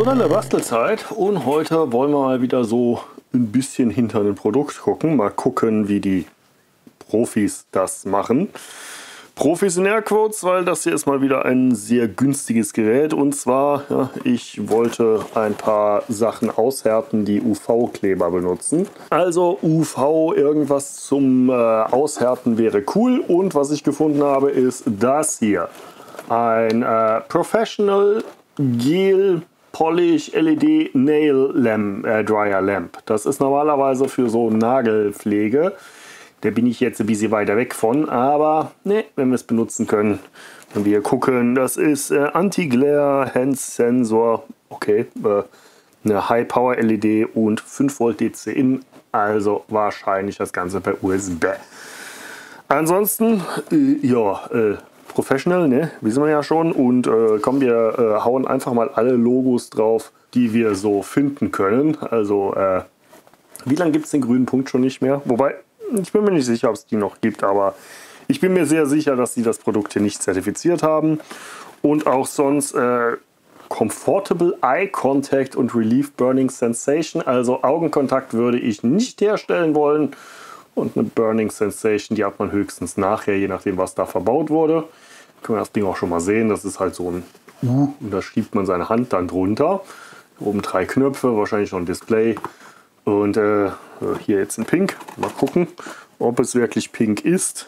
So, dann der Bastelzeit und heute wollen wir mal wieder so ein bisschen hinter ein Produkt gucken. Mal gucken, wie die Profis das machen. Profis in Airquotes, weil das hier ist mal wieder ein sehr günstiges Gerät. Und zwar, ja, ich wollte ein paar Sachen aushärten, die UV-Kleber benutzen. Also UV, irgendwas zum Aushärten wäre cool. Und was ich gefunden habe, ist das hier. Ein Professional Gel Polish LED Nail Lamp, Dryer Lamp. Das ist normalerweise für so Nagelpflege. Da bin ich jetzt ein bisschen weiter weg von, aber ne, wenn wir es benutzen können, wenn wir gucken, das ist Anti-Glare Hand Sensor, okay, eine High Power LED und 5 Volt DC in, also wahrscheinlich das Ganze per USB. Ansonsten, Professional, ne, wissen wir ja schon, und komm, wir hauen einfach mal alle Logos drauf, die wir so finden können. Also, wie lange gibt es den grünen Punkt schon nicht mehr? Wobei, ich bin mir nicht sicher, ob es die noch gibt, aber ich bin mir sehr sicher, dass sie das Produkt hier nicht zertifiziert haben. Und auch sonst Comfortable Eye Contact und Relief Burning Sensation. Also Augenkontakt würde ich nicht herstellen wollen. Und eine Burning Sensation, die hat man höchstens nachher, je nachdem, was da verbaut wurde. Können wir das Ding auch schon mal sehen. Das ist halt so ein U und da schiebt man seine Hand dann drunter. Hier oben 3 Knöpfe, wahrscheinlich noch ein Display. Und hier jetzt in Pink. Mal gucken, ob es wirklich pink ist.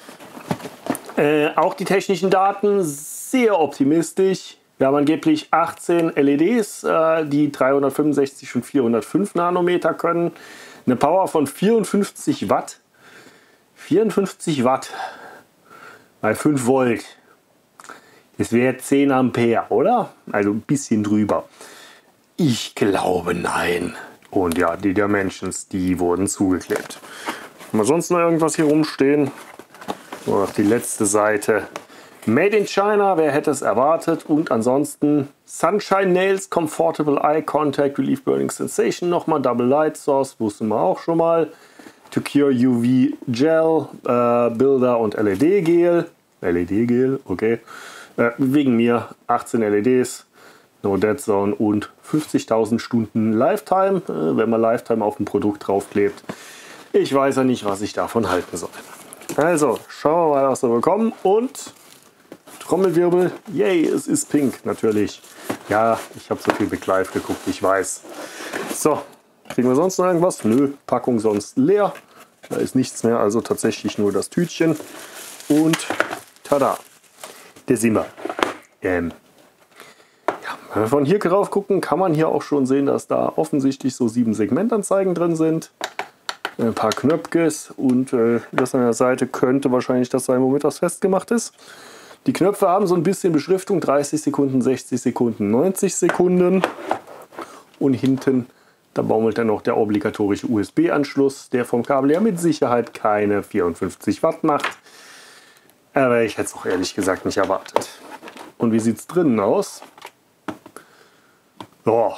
Auch die technischen Daten sehr optimistisch. Wir haben angeblich 18 LEDs, die 365 und 405 Nanometer können. Eine Power von 54 Watt. 54 Watt bei 5 Volt. Das wäre 10 Ampere, oder? Also ein bisschen drüber. Ich glaube nein. Und ja, die Dimensions, die wurden zugeklebt. Haben wir sonst noch irgendwas hier rumstehen? Nur noch die letzte Seite. Made in China, wer hätte es erwartet? Und ansonsten Sunshine Nails, Comfortable Eye Contact, Relief Burning Sensation, nochmal Double Light Source, wussten wir auch schon mal. To Cure UV Gel, Builder und LED Gel. LED Gel, okay. Wegen mir 18 LEDs. No Dead Zone und 50.000 Stunden Lifetime, wenn man Lifetime auf ein Produkt draufklebt. Ich weiß ja nicht, was ich davon halten soll. Also, schauen wir mal, was wir bekommen. Und Trommelwirbel, yay, es ist pink, natürlich. Ja, ich habe so viel Big Live geguckt, ich weiß. So, kriegen wir sonst noch irgendwas? Nö, Packung sonst leer. Da ist nichts mehr, also tatsächlich nur das Tütchen. Und tada, der sind wir. Wenn wir von hier drauf gucken, kann man hier auch schon sehen, dass da offensichtlich so 7 Segmentanzeigen drin sind. Ein paar Knöpfes und das an der Seite könnte wahrscheinlich das sein, womit das festgemacht ist. Die Knöpfe haben so ein bisschen Beschriftung, 30 Sekunden, 60 Sekunden, 90 Sekunden. Und hinten, da baumelt dann noch der obligatorische USB-Anschluss, der vom Kabel ja mit Sicherheit keine 54 Watt macht. Aber ich hätte es auch ehrlich gesagt nicht erwartet. Und wie sieht es drinnen aus? Oh.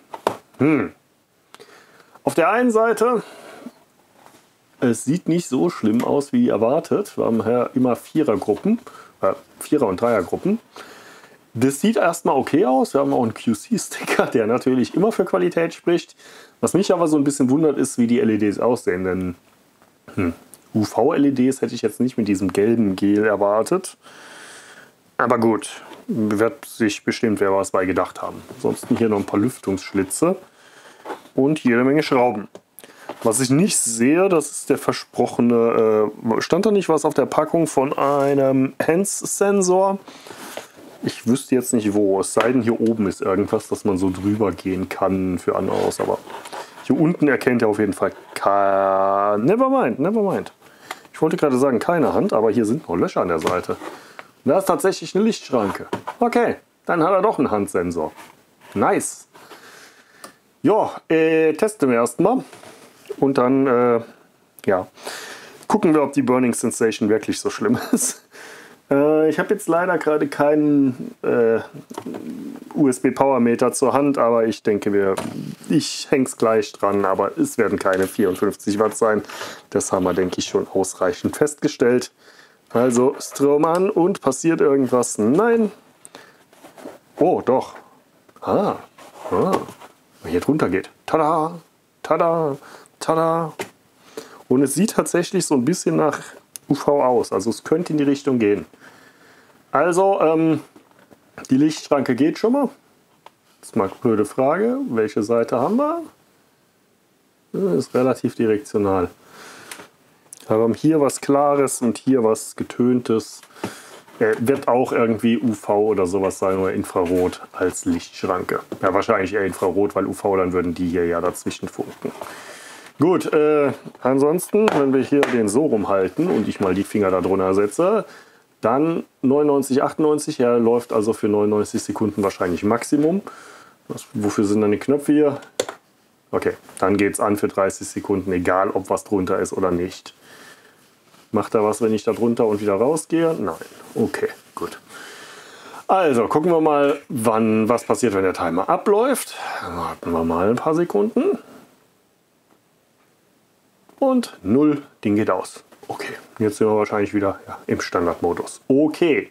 Auf der einen Seite, es sieht nicht so schlimm aus wie erwartet. Wir haben ja immer Vierergruppen, Vierer- und Dreiergruppen. Das sieht erstmal okay aus. Wir haben auch einen QC-Sticker, der natürlich immer für Qualität spricht. Was mich aber so ein bisschen wundert, ist, wie die LEDs aussehen. Denn UV-LEDs hätte ich jetzt nicht mit diesem gelben Gel erwartet. Aber gut, wird sich bestimmt wer was bei gedacht haben. Ansonsten hier noch ein paar Lüftungsschlitze und jede Menge Schrauben. Was ich nicht sehe, das ist der versprochene, stand da nicht was auf der Packung von einem Hands-Sensor? Ich wüsste jetzt nicht wo, es sei denn hier oben ist irgendwas, dass man so drüber gehen kann für anderes, aber hier unten erkennt er auf jeden Fall never mind. Ich wollte gerade sagen keine Hand, aber hier sind noch Löcher an der Seite. Da ist tatsächlich eine Lichtschranke. Okay, dann hat er doch einen Handsensor. Nice. Ja, testen wir erstmal. Und dann, gucken wir, ob die Burning Sensation wirklich so schlimm ist. Ich habe jetzt leider gerade keinen USB-Power-Meter zur Hand, aber ich denke, ich hänge es gleich dran, aber es werden keine 54 Watt sein. Das haben wir, denke ich, schon ausreichend festgestellt. Also Strom an und passiert irgendwas? Nein. Oh, doch. Ah, hier drunter geht. Tada! Tada! Tada! Und es sieht tatsächlich so ein bisschen nach UV aus. Also es könnte in die Richtung gehen. Also, die Lichtschranke geht schon mal. Das ist mal eine blöde Frage. Welche Seite haben wir? Das ist relativ direktional. Wir haben hier was Klares und hier was Getöntes. Wird auch irgendwie UV oder sowas sein oder Infrarot als Lichtschranke. Ja, wahrscheinlich eher Infrarot, weil UV, dann würden die hier ja dazwischen funken. Gut, ansonsten, wenn wir hier den so rumhalten und ich mal die Finger da drunter setze, dann 99, 98, er läuft also für 99 Sekunden wahrscheinlich Maximum. Wofür sind dann die Knöpfe hier? Okay, dann geht es an für 30 Sekunden, egal ob was drunter ist oder nicht. Macht er was, wenn ich da drunter und wieder rausgehe? Nein. Okay, gut. Also, gucken wir mal, was passiert, wenn der Timer abläuft. Warten wir mal ein paar Sekunden. Und 0, Ding geht aus. Okay, jetzt sind wir wahrscheinlich wieder im Standardmodus. Okay,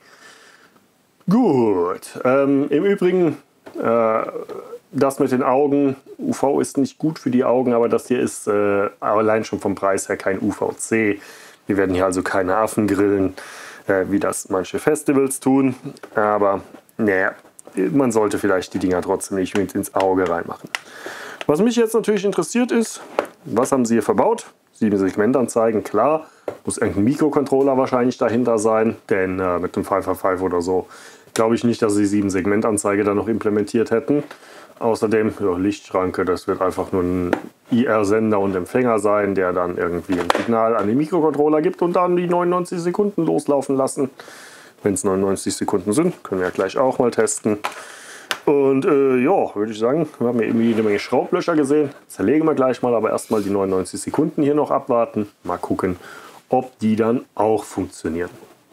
gut. Im Übrigen, das mit den Augen, UV ist nicht gut für die Augen, aber das hier ist allein schon vom Preis her kein UVC. Wir werden hier also keine Affen grillen, wie das manche Festivals tun. Aber naja, man sollte vielleicht die Dinger trotzdem nicht mit ins Auge reinmachen. Was mich jetzt natürlich interessiert ist, was haben sie hier verbaut? 7 Segmentanzeigen, klar. Muss irgendein Mikrocontroller wahrscheinlich dahinter sein, denn mit dem 555 oder so glaube ich nicht, dass sie 7 Segmentanzeige da noch implementiert hätten. Außerdem, Lichtschranke, das wird einfach nur ein IR-Sender und Empfänger sein, der dann irgendwie ein Signal an den Mikrocontroller gibt und dann die 99 Sekunden loslaufen lassen. Wenn es 99 Sekunden sind, können wir ja gleich auch mal testen. Und ja, würde ich sagen, wir haben hier irgendwie jede Menge Schraublöcher gesehen. Zerlegen wir gleich mal, aber erstmal die 99 Sekunden hier noch abwarten. Mal gucken, ob die dann auch funktionieren.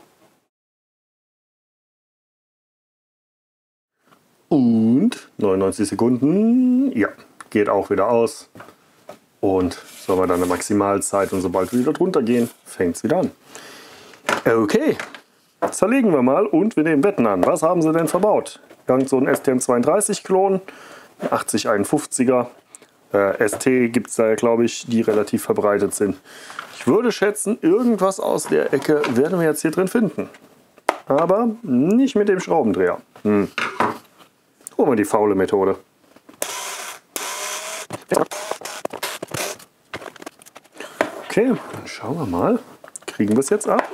Und 99 Sekunden, ja, geht auch wieder aus. Und so haben wir dann eine Maximalzeit und sobald wir wieder drunter gehen, fängt es wieder an. Okay, zerlegen wir mal und wir nehmen Wetten an. Was haben sie denn verbaut? Irgend so ein STM32-Klon, 8051er. ST gibt es da ja, glaube ich, die relativ verbreitet sind. Ich würde schätzen, irgendwas aus der Ecke werden wir jetzt hier drin finden. Aber nicht mit dem Schraubendreher. Holen wir die faule Methode. Okay, dann schauen wir mal. Kriegen wir es jetzt ab?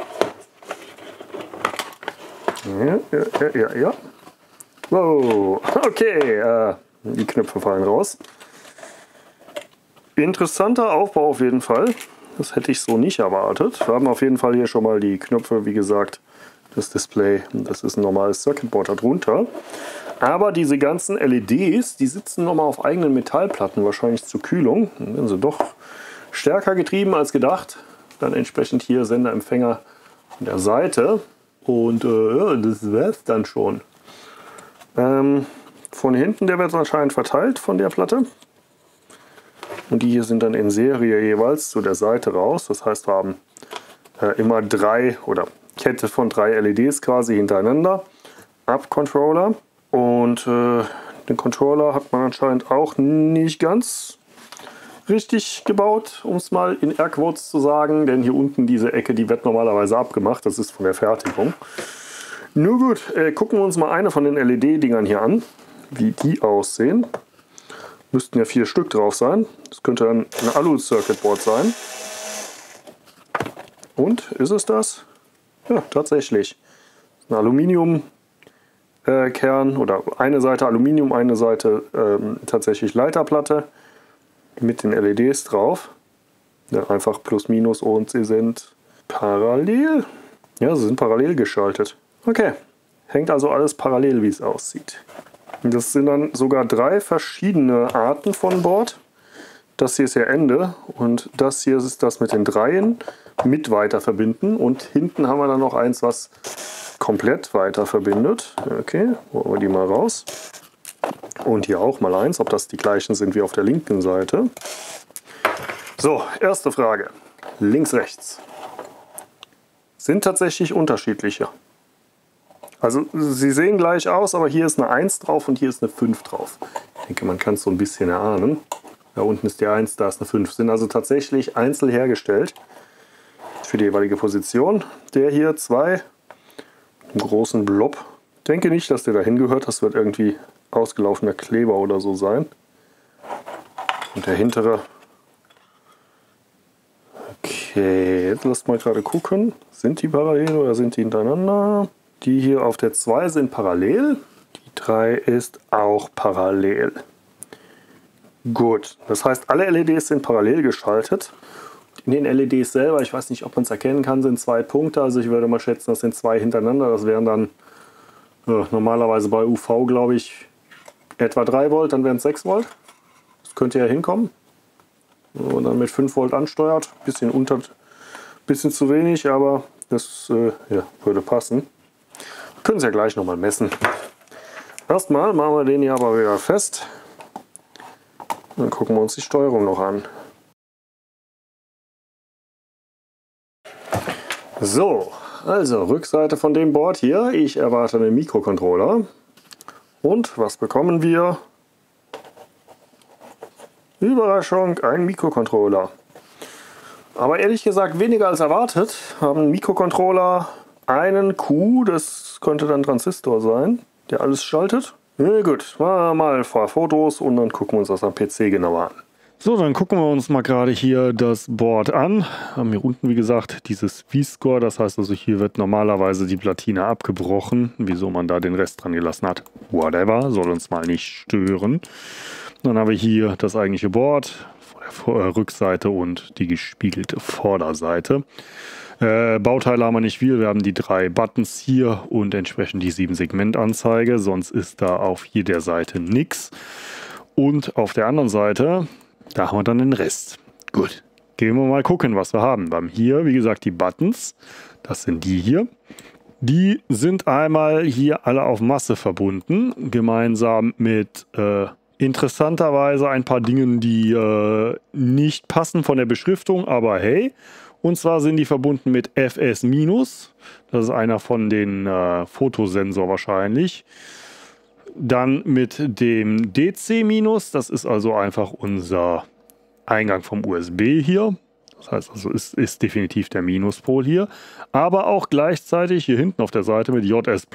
Ja. Wow, okay, die Knöpfe fallen raus. Interessanter Aufbau auf jeden Fall. Das hätte ich so nicht erwartet. Wir haben auf jeden Fall hier schon mal die Knöpfe, wie gesagt, das Display. Das ist ein normales Circuitboard darunter. Aber diese ganzen LEDs, die sitzen nochmal auf eigenen Metallplatten, wahrscheinlich zur Kühlung. Dann werden sie doch stärker getrieben als gedacht. Dann entsprechend hier Senderempfänger an der Seite. Und ja, das wäre es dann schon. Von hinten, der wird anscheinend verteilt von der Platte. Und die hier sind dann in Serie jeweils zu der Seite raus. Das heißt, wir haben immer 3 oder Kette von 3 LEDs quasi hintereinander. Up-Controller. Und den Controller hat man anscheinend auch nicht ganz richtig gebaut, um es mal in Airquotes zu sagen. Denn hier unten diese Ecke, die wird normalerweise abgemacht. Das ist von der Fertigung. Nur gut, gucken wir uns mal eine von den LED-Dingern hier an, wie die aussehen. Müssten ja 4 Stück drauf sein. Das könnte dann ein Alu-Circuitboard sein. Und, ist es das? Ja, tatsächlich. Ein Aluminiumkern oder eine Seite Aluminium, eine Seite tatsächlich Leiterplatte mit den LEDs drauf. Ja, einfach plus minus und sie sind parallel. Ja, sie sind parallel geschaltet. Okay, hängt also alles parallel, wie es aussieht. Das sind dann sogar 3 verschiedene Arten von Board. Das hier ist ja Ende und das hier ist das mit den Dreien mit weiter verbinden. Und hinten haben wir dann noch eins, was komplett weiter verbindet. Okay, holen wir die mal raus. Und hier auch mal eins, ob das die gleichen sind wie auf der linken Seite. So, erste Frage. Links, rechts. Sind tatsächlich unterschiedliche. Also sie sehen gleich aus, aber hier ist eine 1 drauf und hier ist eine 5 drauf. Ich denke, man kann es so ein bisschen erahnen. Da unten ist die 1, da ist eine 5. Sind also tatsächlich einzeln hergestellt für die jeweilige Position. Der hier 2, einen großen Blob. Ich denke nicht, dass der da hingehört. Das wird irgendwie ausgelaufener Kleber oder so sein. Und der hintere. Okay, jetzt lasst mal gerade gucken. Sind die parallel oder sind die hintereinander? Die hier auf der 2 sind parallel. Die 3 ist auch parallel. Gut, das heißt, alle LEDs sind parallel geschaltet. In den LEDs selber, ich weiß nicht, ob man es erkennen kann, sind 2 Punkte. Also ich würde mal schätzen, das sind 2 hintereinander. Das wären dann normalerweise bei UV, glaube ich, etwa 3 Volt, dann wären es 6 Volt. Das könnte ja hinkommen. Und dann mit 5 Volt ansteuert. Bisschen zu wenig, aber das ja, würde passen. Können Sie ja gleich nochmal messen. Erstmal machen wir den hier aber wieder fest. Dann gucken wir uns die Steuerung noch an. So, also Rückseite von dem Board hier. Ich erwarte einen Mikrocontroller. Und was bekommen wir? Überraschung, ein Mikrocontroller. Aber ehrlich gesagt weniger als erwartet. Haben einen Mikrocontroller, einen Q, das könnte dann Transistor sein, der alles schaltet. Ja, gut, machen wir mal ein paar Fotos und dann gucken wir uns das am PC genauer an. So, dann gucken wir uns mal gerade hier das Board an. Haben hier unten, wie gesagt, dieses V-Score. Das heißt also, hier wird normalerweise die Platine abgebrochen. Wieso man da den Rest dran gelassen hat, whatever, soll uns mal nicht stören. Dann haben wir hier das eigentliche Board, von der Rückseite und die gespiegelte Vorderseite. Bauteile haben wir nicht viel. Wir haben die 3 Buttons hier und entsprechend die 7-Segment-Anzeige. Sonst ist da auf jeder Seite nichts. Und auf der anderen Seite, da haben wir dann den Rest. Gut, gehen wir mal gucken, was wir haben. Wir haben hier, wie gesagt, die Buttons. Das sind die hier. Die sind einmal hier alle auf Masse verbunden. Gemeinsam mit interessanterweise ein paar Dingen, die nicht passen von der Beschriftung. Aber hey, und zwar sind die verbunden mit FS-. Das ist einer von den Fotosensor wahrscheinlich. Dann mit dem DC-, das ist also einfach unser Eingang vom USB hier. Das heißt also, ist definitiv der Minuspol hier. Aber auch gleichzeitig hier hinten auf der Seite mit JS+.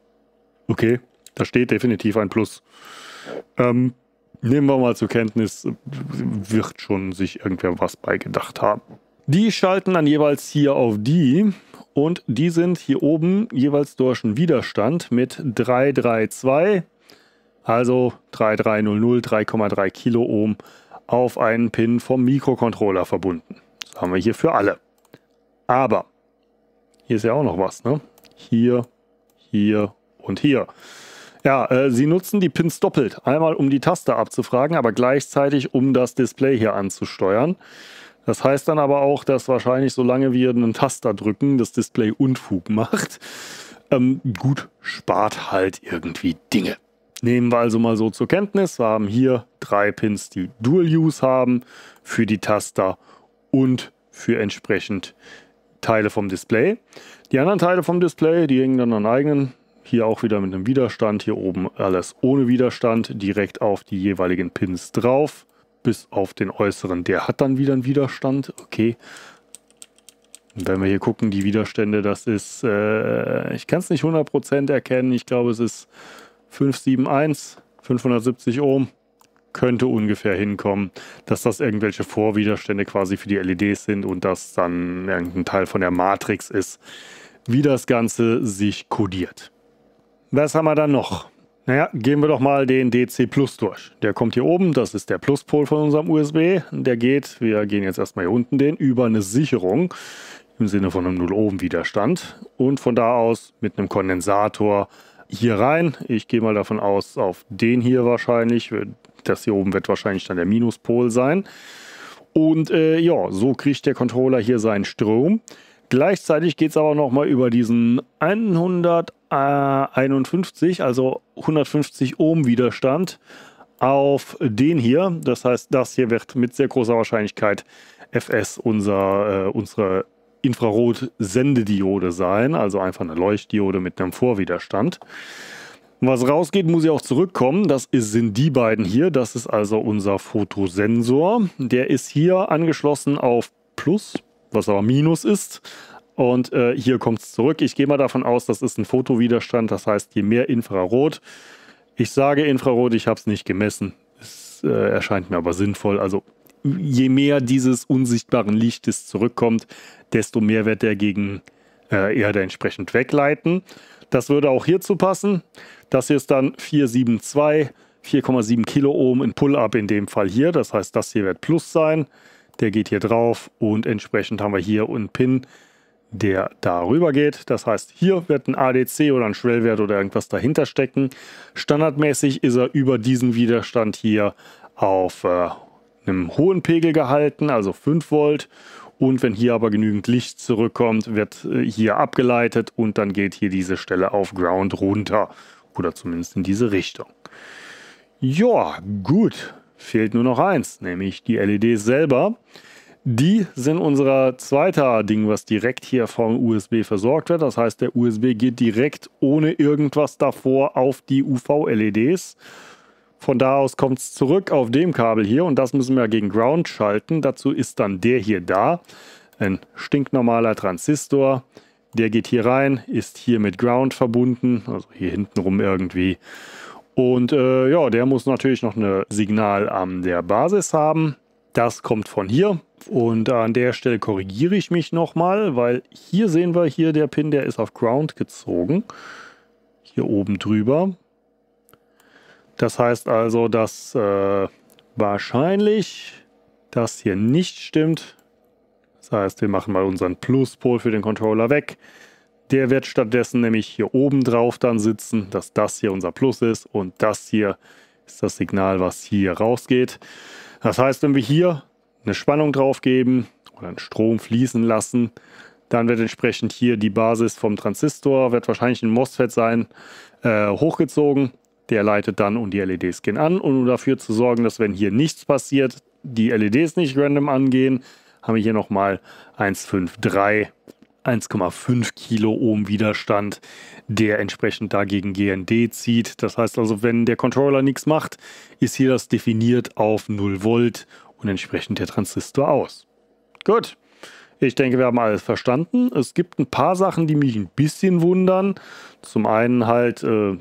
Okay, da steht definitiv ein Plus. Nehmen wir mal zur Kenntnis, wird schon sich irgendwer was bei gedacht haben. Die schalten dann jeweils hier auf die. Und die sind hier oben jeweils durch einen Widerstand mit 332, also 3300, 3,3 Kiloohm auf einen Pin vom Mikrocontroller verbunden. Das haben wir hier für alle. Aber hier ist ja auch noch was, ne? Hier, hier und hier. Ja, sie nutzen die Pins doppelt. Einmal um die Taste abzufragen, aber gleichzeitig um das Display hier anzusteuern. Das heißt dann aber auch, dass wahrscheinlich, solange wir einen Taster drücken, das Display Unfug macht. Gut, spart halt irgendwie Dinge. Nehmen wir also mal so zur Kenntnis. Wir haben hier 3 Pins, die Dual-Use haben für die Taster und für entsprechend Teile vom Display. Die anderen Teile vom Display, die hängen dann an eigenen. Hier auch wieder mit einem Widerstand. Hier oben alles ohne Widerstand. Direkt auf die jeweiligen Pins drauf. Bis auf den äußeren, der hat dann wieder einen Widerstand. Okay. Und wenn wir hier gucken, die Widerstände, das ist, ich kann es nicht 100% erkennen. Ich glaube, es ist 571, 570 Ohm. Könnte ungefähr hinkommen, dass das irgendwelche Vorwiderstände quasi für die LEDs sind und das dann irgendein Teil von der Matrix ist, wie das Ganze sich kodiert. Was haben wir dann noch? Naja, gehen wir doch mal den DC Plus durch. Der kommt hier oben, das ist der Pluspol von unserem USB. Der geht, wir gehen jetzt erstmal hier unten den, über eine Sicherung im Sinne von einem 0-Ohm-Widerstand und von da aus mit einem Kondensator hier rein. Ich gehe mal davon aus, auf den hier wahrscheinlich. Das hier oben wird wahrscheinlich dann der Minuspol sein. Und ja, so kriegt der Controller hier seinen Strom. Gleichzeitig geht es aber nochmal über diesen 151, also 150 Ohm Widerstand auf den hier. Das heißt, das hier wird mit sehr großer Wahrscheinlichkeit FS unsere Infrarot-Sendediode sein, also einfach eine Leuchtdiode mit einem Vorwiderstand. Was rausgeht, muss ja auch zurückkommen. Das sind die beiden hier. Das ist also unser Fotosensor. Der ist hier angeschlossen auf Plus, was aber Minus ist. Und hier kommt es zurück. Ich gehe mal davon aus, das ist ein Fotowiderstand. Das heißt, je mehr Infrarot. Ich sage Infrarot, ich habe es nicht gemessen. Es erscheint mir aber sinnvoll. Also je mehr dieses unsichtbaren Lichtes zurückkommt, desto mehr wird der gegen Erde entsprechend wegleiten. Das würde auch hierzu passen. Das hier ist dann 472, 4,7 Kiloohm in Pull-Up in dem Fall hier. Das heißt, das hier wird Plus sein. Der geht hier drauf und entsprechend haben wir hier einen Pin, der darüber geht. Das heißt, hier wird ein ADC oder ein Schwellwert oder irgendwas dahinter stecken. Standardmäßig ist er über diesen Widerstand hier auf einem hohen Pegel gehalten, also 5 Volt. Und wenn hier aber genügend Licht zurückkommt, wird hier abgeleitet und dann geht hier diese Stelle auf Ground runter. Oder zumindest in diese Richtung. Ja, gut. Fehlt nur noch eins, nämlich die LEDs selber. Die sind unser zweiter Ding, was direkt hier vom USB versorgt wird. Das heißt, der USB geht direkt ohne irgendwas davor auf die UV-LEDs. Von da aus kommt es zurück auf dem Kabel hier und das müssen wir gegen Ground schalten. Dazu ist dann der hier da. Ein stinknormaler Transistor. Der geht hier rein, ist hier mit Ground verbunden, also hier hinten rum irgendwie. Und ja, der muss natürlich noch ein Signal an der Basis haben. Das kommt von hier. Und an der Stelle korrigiere ich mich nochmal, weil hier sehen wir hier der Pin, der ist auf Ground gezogen. Hier oben drüber. Das heißt also, dass wahrscheinlich das hier nicht stimmt. Das heißt, wir machen mal unseren Pluspol für den Controller weg. Der wird stattdessen nämlich hier oben drauf dann sitzen, dass das hier unser Plus ist und das hier ist das Signal, was hier rausgeht. Das heißt, wenn wir hier eine Spannung drauf geben oder einen Strom fließen lassen, dann wird entsprechend hier die Basis vom Transistor, wird wahrscheinlich ein MOSFET sein, hochgezogen. Der leitet dann und die LEDs gehen an. Und um dafür zu sorgen, dass wenn hier nichts passiert, die LEDs nicht random angehen, haben wir hier nochmal 1,5 Kiloohm Widerstand, der entsprechend dagegen GND zieht. Das heißt also, wenn der Controller nichts macht, ist hier das definiert auf 0 Volt und entsprechend der Transistor aus. Gut. Ich denke, wir haben alles verstanden. Es gibt ein paar Sachen, die mich ein bisschen wundern. Zum einen halt, 0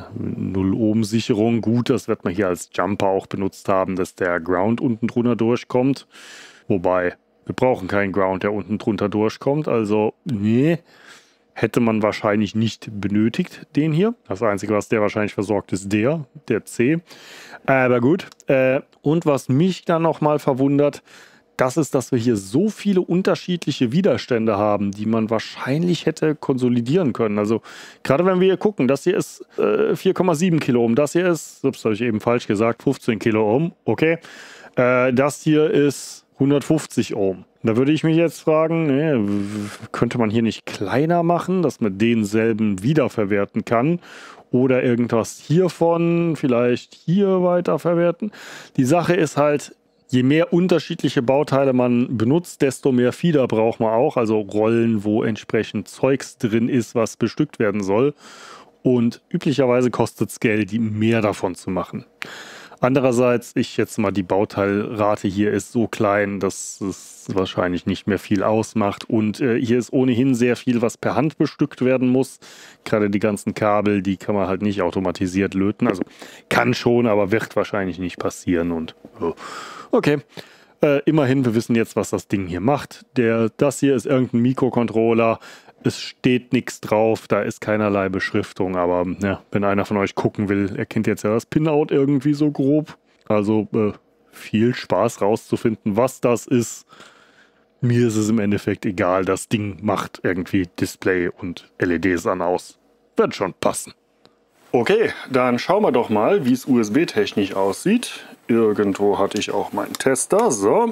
Ohm Sicherung. Gut, das wird man hier als Jumper auch benutzt haben, dass der Ground unten drunter durchkommt. Wobei, wir brauchen keinen Ground, der unten drunter durchkommt. Also, nee, hätte man wahrscheinlich nicht benötigt, den hier. Das Einzige, was der wahrscheinlich versorgt, ist der C. Aber gut. Und was mich dann nochmal verwundert, das ist, dass wir hier so viele unterschiedliche Widerstände haben, die man wahrscheinlich hätte konsolidieren können. Also gerade wenn wir hier gucken, das hier ist 4,7 Kiloohm, das hier ist, ups, habe ich eben falsch gesagt, 15 Kiloohm, okay. Das hier ist 150 Ohm. Da würde ich mich jetzt fragen, könnte man hier nicht kleiner machen, dass man denselben wiederverwerten kann? Oder irgendwas hiervon vielleicht hier weiterverwerten? Die Sache ist halt, je mehr unterschiedliche Bauteile man benutzt, desto mehr Feeder braucht man auch. Also Rollen, wo entsprechend Zeugs drin ist, was bestückt werden soll. Und üblicherweise kostet es Geld, mehr davon zu machen. Andererseits, ich schätze mal, die Bauteilrate hier ist so klein, dass es wahrscheinlich nicht mehr viel ausmacht. Und hier ist ohnehin sehr viel, was per Hand bestückt werden muss. Gerade die ganzen Kabel, die kann man halt nicht automatisiert löten. Also kann schon, aber wird wahrscheinlich nicht passieren. Und okay, immerhin, wir wissen jetzt, was das Ding hier macht. Das hier ist irgendein Mikrocontroller. Es steht nichts drauf, da ist keinerlei Beschriftung, aber ja, wenn einer von euch gucken will, erkennt jetzt ja das Pinout irgendwie so grob. Also viel Spaß rauszufinden, was das ist. Mir ist es im Endeffekt egal, das Ding macht irgendwie Display und LEDs an aus. Wird schon passen. Okay, dann schauen wir doch mal, wie es USB-technisch aussieht. Irgendwo hatte ich auch meinen Tester. So,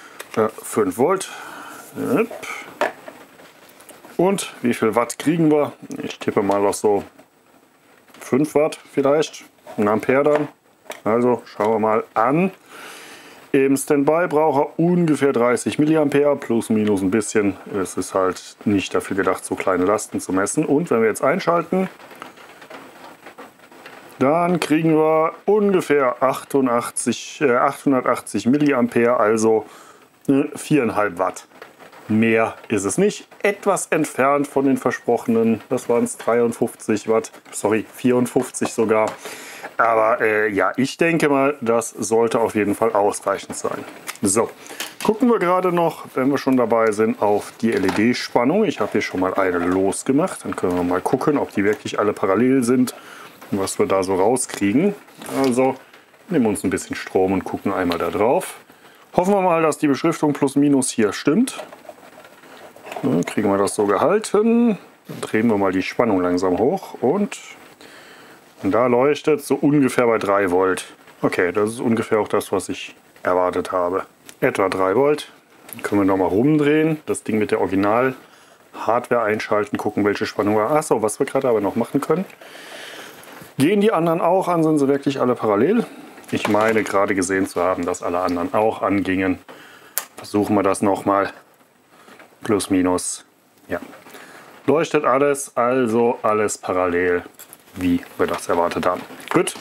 5 Volt. Yep. Und wie viel Watt kriegen wir? Ich tippe mal auf so 5 Watt vielleicht. Ein Ampere dann. Also schauen wir mal an. Im Standby braucht er ungefähr 30 mA, plus minus ein bisschen. Es ist halt nicht dafür gedacht, so kleine Lasten zu messen. Und wenn wir jetzt einschalten, Dann kriegen wir ungefähr 880 Milliampere, also 4,5 Watt. Mehr ist es nicht. Etwas entfernt von den versprochenen, das waren es 53 Watt, sorry, 54 sogar. Aber ja, ich denke mal, das sollte auf jeden Fall ausreichend sein. So, gucken wir gerade noch, wenn wir schon dabei sind, auf die LED-Spannung. Ich habe hier schon mal eine losgemacht. Dann können wir mal gucken, ob die wirklich alle parallel sind und was wir da so rauskriegen. Also nehmen wir uns ein bisschen Strom und gucken einmal da drauf. Hoffen wir mal, dass die Beschriftung plus minus hier stimmt. Dann kriegen wir das so gehalten. Dann drehen wir mal die Spannung langsam hoch und da leuchtet so ungefähr bei 3 Volt. Okay, das ist ungefähr auch das, was ich erwartet habe. Etwa 3 Volt. Dann können wir nochmal rumdrehen, das Ding mit der Original-Hardware einschalten, gucken, welche Spannung wir. Achso, was wir gerade aber noch machen können. Gehen die anderen auch an? Sind sie wirklich alle parallel? Ich meine gerade gesehen zu haben, dass alle anderen auch angingen. Versuchen wir das nochmal. Plus, minus. Ja. Leuchtet alles, also alles parallel, wie wir das erwartet haben. Gut.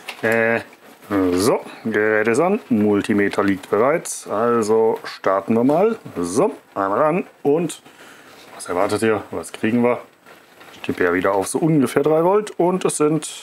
So, Gerät ist an. Multimeter liegt bereit. Also starten wir mal. So, einmal an. Und was erwartet ihr? Was kriegen wir? Ich tippe ja wieder auf so ungefähr 3 Volt. Und es sind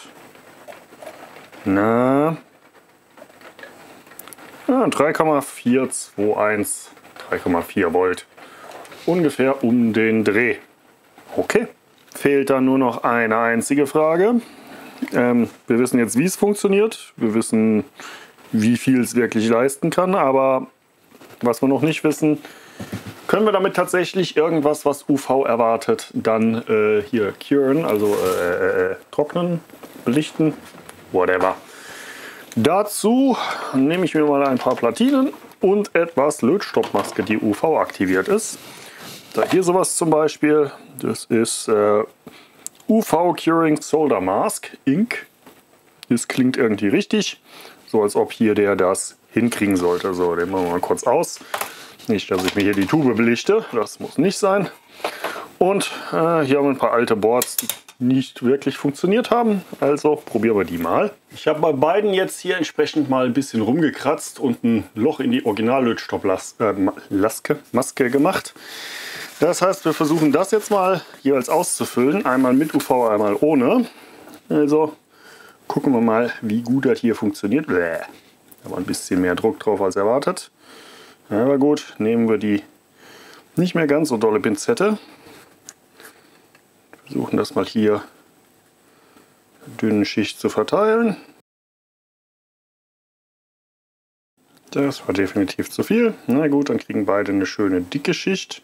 3,421, 3,4 Volt. Ungefähr um den Dreh. Okay. Fehlt dann nur noch eine einzige Frage. Wir wissen jetzt, wie es funktioniert. Wir wissen, wie viel es wirklich leisten kann. Aber was wir noch nicht wissen, können wir damit tatsächlich irgendwas, was UV erwartet, dann hier curen, also trocknen, belichten, whatever. Dazu nehme ich mir mal ein paar Platinen und etwas Lötstoffmaske, die UV aktiviert ist. Da hier sowas zum Beispiel, das ist UV Curing Solder Mask Ink. Das klingt irgendwie richtig, so als ob hier der das hinkriegen sollte. So, den machen wir mal kurz aus. Nicht, dass ich mir hier die Tube belichte, das muss nicht sein. Und hier haben wir ein paar alte Boards, die nicht wirklich funktioniert haben, also probieren wir die mal. Ich habe bei beiden jetzt hier entsprechend mal ein bisschen rumgekratzt und ein Loch in die Original-Lötstoffmaske gemacht. Das heißt, wir versuchen das jetzt mal jeweils auszufüllen, einmal mit UV, einmal ohne. Also gucken wir mal, wie gut das hier funktioniert. Da war ein bisschen mehr Druck drauf als erwartet. Aber gut, nehmen wir die nicht mehr ganz so dolle Pinzette. Versuchen das mal hier eine dünne Schicht zu verteilen. Das war definitiv zu viel. Na gut, dann kriegen beide eine schöne dicke Schicht.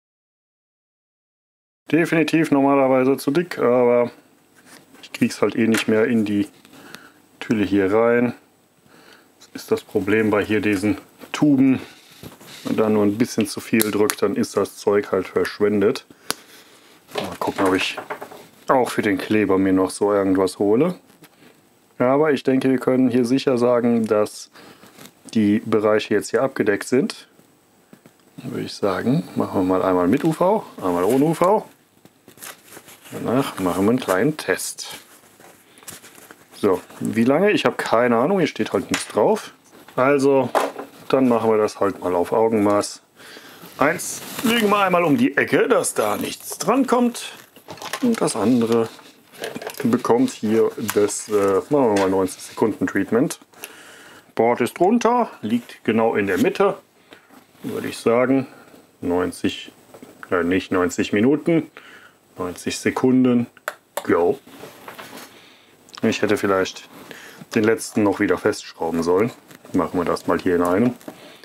Definitiv normalerweise zu dick, aber ich kriege es halt eh nicht mehr in die Tülle hier rein. Das ist das Problem bei hier diesen Tuben. Wenn da nur ein bisschen zu viel drückt, dann ist das Zeug halt verschwendet. Mal gucken, ob ich auch für den Kleber mir noch so irgendwas hole. Aber ich denke, wir können hier sicher sagen, dass die Bereiche jetzt hier abgedeckt sind. Dann würde ich sagen, machen wir mal einmal mit UV, einmal ohne UV. Danach machen wir einen kleinen Test. So, wie lange? Ich habe keine Ahnung, hier steht halt nichts drauf. Also, dann machen wir das halt mal auf Augenmaß. Eins legen wir einmal um die Ecke, dass da nichts dran kommt. Und das andere bekommt hier das, machen wir mal 90 Sekunden Treatment. Board ist drunter, liegt genau in der Mitte. Würde ich sagen, nicht 90 Minuten, 90 Sekunden, go. Ich hätte vielleicht den letzten noch wieder festschrauben sollen. Machen wir das mal hier in einem.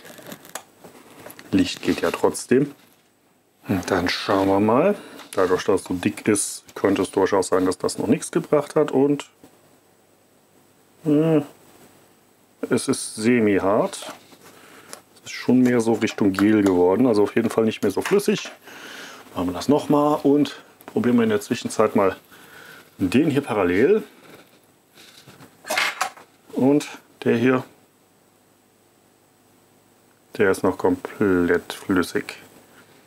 Licht geht ja trotzdem. Und dann schauen wir mal. Dadurch, dass es so dick ist, könnte es durchaus sein, dass das noch nichts gebracht hat. Und es ist semi-hart. Es ist schon mehr so Richtung Gel geworden. Also auf jeden Fall nicht mehr so flüssig. Machen wir das nochmal und probieren wir in der Zwischenzeit mal den hier parallel. Und der hier. Der ist noch komplett flüssig.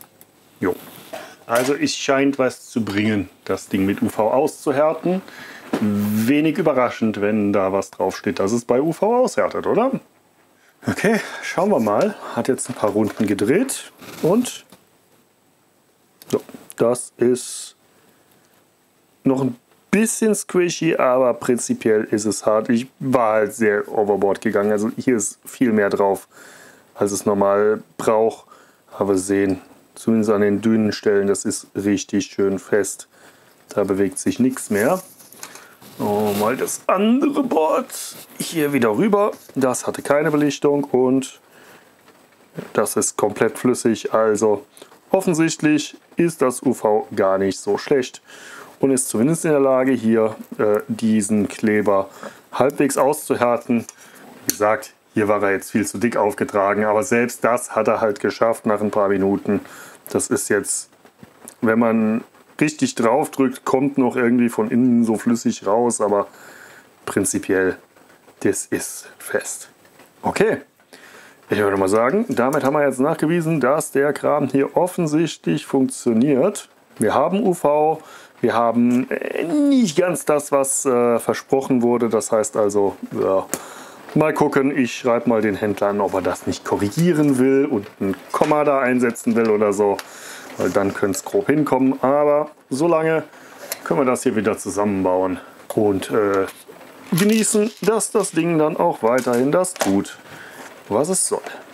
Jo. Also es scheint was zu bringen, das Ding mit UV auszuhärten. wenig überraschend, wenn da was drauf steht, dass es bei UV aushärtet, oder? Okay, schauen wir mal. Hat jetzt ein paar Runden gedreht und so, das ist noch ein bisschen squishy, aber prinzipiell ist es hart. Ich war halt sehr overboard gegangen. Also hier ist viel mehr drauf, als es normal braucht. Aber wir sehen, zumindest an den dünnen Stellen, das ist richtig schön fest. Da bewegt sich nichts mehr. Oh, mal das andere Board hier wieder rüber. Das hatte keine Belichtung und das ist komplett flüssig. Also offensichtlich ist das UV gar nicht so schlecht und ist zumindest in der Lage, hier diesen Kleber halbwegs auszuhärten. Wie gesagt, hier war er jetzt viel zu dick aufgetragen, aber selbst das hat er halt geschafft nach ein paar Minuten. Das ist jetzt, wenn man richtig drauf drückt, kommt noch irgendwie von innen so flüssig raus, aber prinzipiell, das ist fest. Okay, ich würde mal sagen, damit haben wir jetzt nachgewiesen, dass der Kram hier offensichtlich funktioniert. Wir haben UV, wir haben nicht ganz das, was versprochen wurde. Das heißt also, ja, mal gucken, ich schreibe mal den Händler an, ob er das nicht korrigieren will und ein Komma da einsetzen will oder so. Weil dann könnte es grob hinkommen. Aber solange können wir das hier wieder zusammenbauen und genießen, dass das Ding dann auch weiterhin das tut, was es soll.